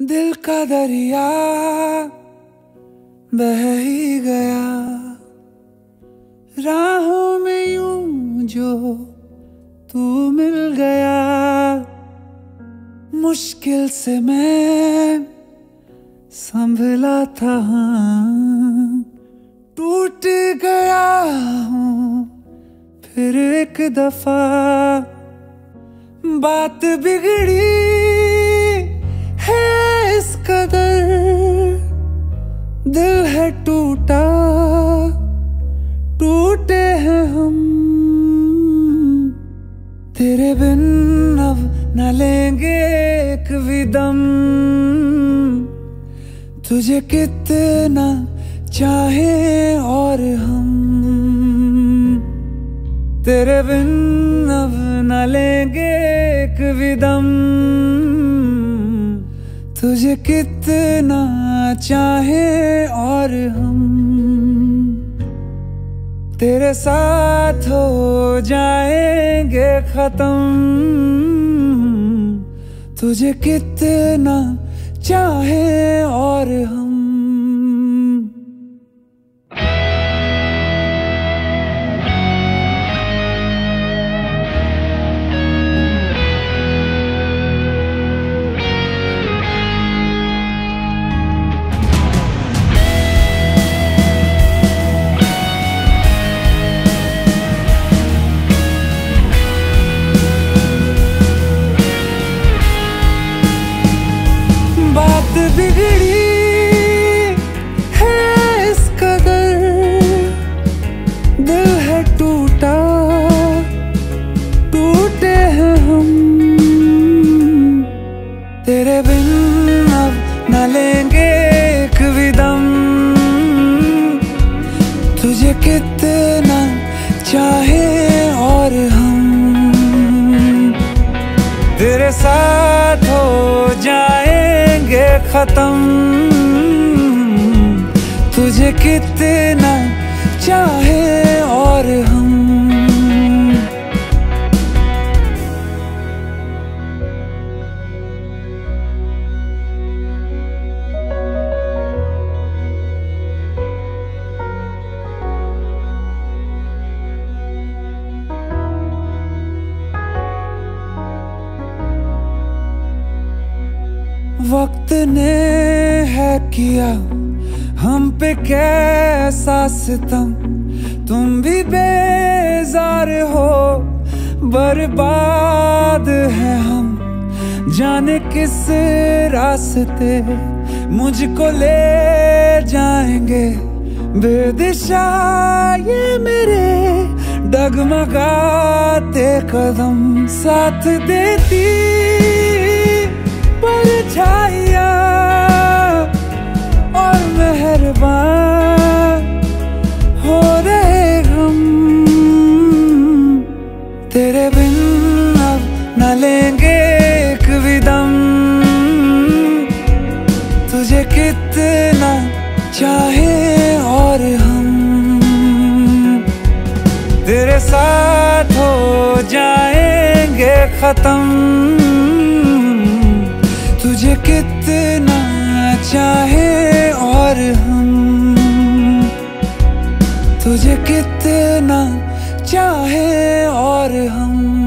दिल का दरिया बह ही गया, राहों में यूं जो तू मिल गया। मुश्किल से मैं संभला था, टूट गया हूँ फिर एक दफा। बात बिगड़ी है इस कदर, दिल है टूटा, टूटे हैं हम। तेरे बिन अब न लेंगे एक भी दम, तुझे कितना चाहे और हम। तेरे बिन अब न लेंगे एक भी दम, तुझे कितना चाहे और हम। तेरे साथ हो जाएंगे खत्म, तुझे कितना चाहे और हम। बात बिगड़ी है इस कदर, दिल है टूटा, टूटे हैं हम। तेरे बिन अब न लेंगे एक भी दम, तुझे कितना चाहे और हम। तेरे साथ हो जाएंगे खत्म, तुझे कितना चाहे और हम। वक्त ने है किया हम पे कैसा सितम, तुम भी बेजार हो, बर्बाद है हम। जाने किस रास्ते मुझको ले जाएंगे, बेदिशा ये मेरे डगमगाते कदम। साथ देती परछाइयाँ और मेहरबान हो रहे हम। तेरे बिन अब न लेंगे एक भी दम, तुझे कितना चाहे और हम। तेरे साथ हो जाएंगे खत्म, तुझे कितना चाहे और हम। तुझे कितना चाहे और हम।